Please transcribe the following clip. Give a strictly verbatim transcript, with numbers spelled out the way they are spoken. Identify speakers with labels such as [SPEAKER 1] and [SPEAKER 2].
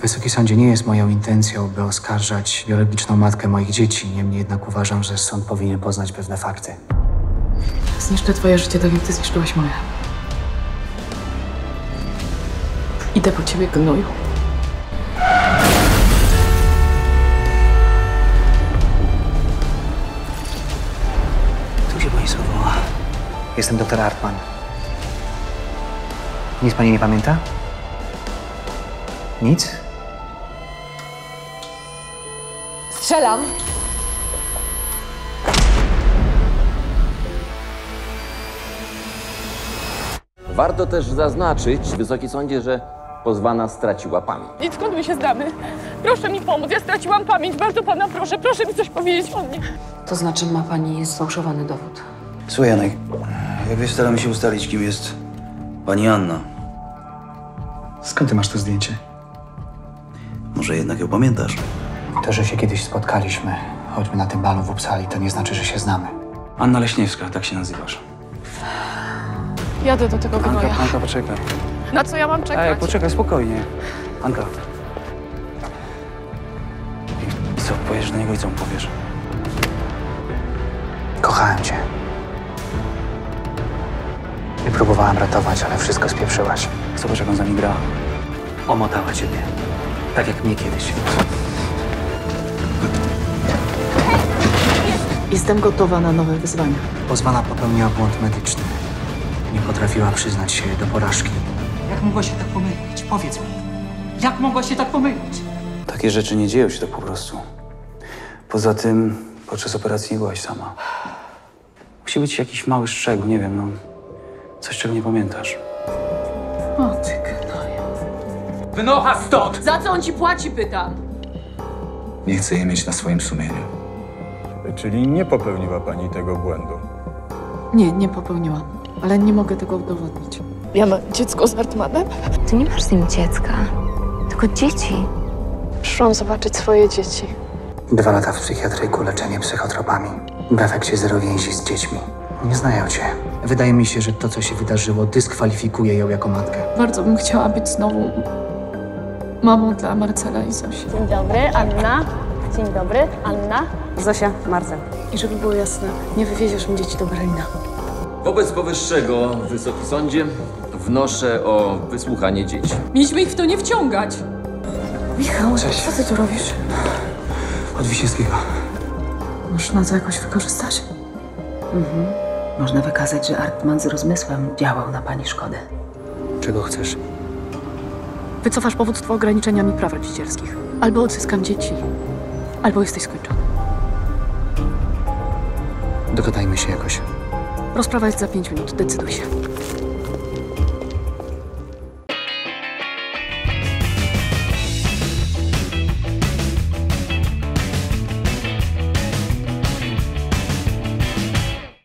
[SPEAKER 1] Wysoki sądzie, nie jest moją intencją, by oskarżać biologiczną matkę moich dzieci. Niemniej jednak uważam, że sąd powinien poznać pewne fakty.
[SPEAKER 2] Zniszczę twoje życie tak, jak ty zniszczyłaś moje. Idę po ciebie, gnoju.
[SPEAKER 1] Tu się pani schowała. Jestem doktor Hartman. Nic pani nie pamięta? Nic?
[SPEAKER 3] Strzelam.
[SPEAKER 4] Warto też zaznaczyć, Wysoki Sądzie, że pozwana straciła pamięć.
[SPEAKER 5] I skąd my się znamy? Proszę mi pomóc, ja straciłam pamięć. Bardzo pana proszę, proszę mi coś powiedzieć o mnie.
[SPEAKER 2] To znaczy ma pani sfałszowany dowód.
[SPEAKER 6] Słuchaj, Janek, jak wiesz, staramy się ustalić, kim jest pani Anna.
[SPEAKER 1] Skąd ty masz to zdjęcie?
[SPEAKER 6] Może jednak ją pamiętasz?
[SPEAKER 1] To, że się kiedyś spotkaliśmy, choćby na tym balu w Uppsali, to nie znaczy, że się znamy.
[SPEAKER 6] Anna Leśniewska, tak się nazywasz.
[SPEAKER 5] Jadę do tego
[SPEAKER 6] Anka,
[SPEAKER 5] gnoja.
[SPEAKER 6] Anka, poczekaj.
[SPEAKER 5] Na co ja mam czekać?
[SPEAKER 6] Ej, poczekaj, spokojnie. Anka. I co, powiesz do niego i co mu powiesz?
[SPEAKER 1] Kochałem cię. I próbowałem ratować, ale wszystko spieprzyłaś.
[SPEAKER 6] Zobacz, jak on za nim gra.
[SPEAKER 1] Omotała ciebie. Tak jak mnie kiedyś.
[SPEAKER 2] Jestem gotowa na nowe wyzwania.
[SPEAKER 1] Pozwana popełniła błąd medyczny. Nie potrafiła przyznać się do porażki.
[SPEAKER 7] Jak mogła się tak pomylić? Powiedz mi. Jak mogła się tak pomylić?
[SPEAKER 6] Takie rzeczy nie dzieją się tak po prostu. Poza tym, podczas operacji nie byłaś sama. Musi być jakiś mały szczegół, nie wiem, no. Coś, czego nie pamiętasz.
[SPEAKER 2] O ty gnoju.
[SPEAKER 7] Wynocha stąd!
[SPEAKER 2] Za co on ci płaci, pytam?
[SPEAKER 8] Nie chcę je mieć na swoim sumieniu.
[SPEAKER 9] Czyli nie popełniła pani tego błędu?
[SPEAKER 2] Nie, nie popełniłam. Ale nie mogę tego udowodnić.
[SPEAKER 5] Ja mam dziecko z Hartmanem.
[SPEAKER 3] Ty nie masz z nim dziecka, tylko dzieci.
[SPEAKER 5] Przyszłam zobaczyć swoje dzieci.
[SPEAKER 1] Dwa lata w psychiatryku, leczenie psychotropami. W efekcie zero więzi z dziećmi. Nie znają cię. Wydaje mi się, że to, co się wydarzyło, dyskwalifikuje ją jako matkę.
[SPEAKER 2] Bardzo bym chciała być znowu mamą dla Marcela i Zosi.
[SPEAKER 10] Dzień dobry, Anna. Dzień dobry, Anna.
[SPEAKER 3] Zosia, Marcel.
[SPEAKER 2] I żeby było jasne, nie wywieziesz mi dzieci do Berlina.
[SPEAKER 4] Wobec powyższego, Wysoki Sądzie, wnoszę o wysłuchanie dzieci.
[SPEAKER 2] Mieliśmy ich w to nie wciągać. Michał,
[SPEAKER 1] Cześć.
[SPEAKER 2] co ty tu robisz?
[SPEAKER 1] Od Wiśniewskiego.
[SPEAKER 2] Można to jakoś wykorzystać?
[SPEAKER 11] Mhm. Można wykazać, że Hartman z rozmysłem działał na pani szkodę.
[SPEAKER 1] Czego chcesz?
[SPEAKER 2] Wycofasz powództwo ograniczeniami praw rodzicielskich. Albo odzyskam dzieci, albo jesteś skończony.
[SPEAKER 1] Dogadajmy się jakoś.
[SPEAKER 2] Rozprawa jest za pięć minut, decyduj się.